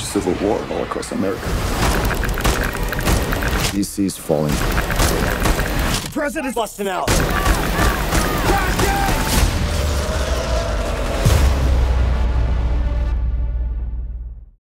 civil war all across America. DC's falling. The president's busting out.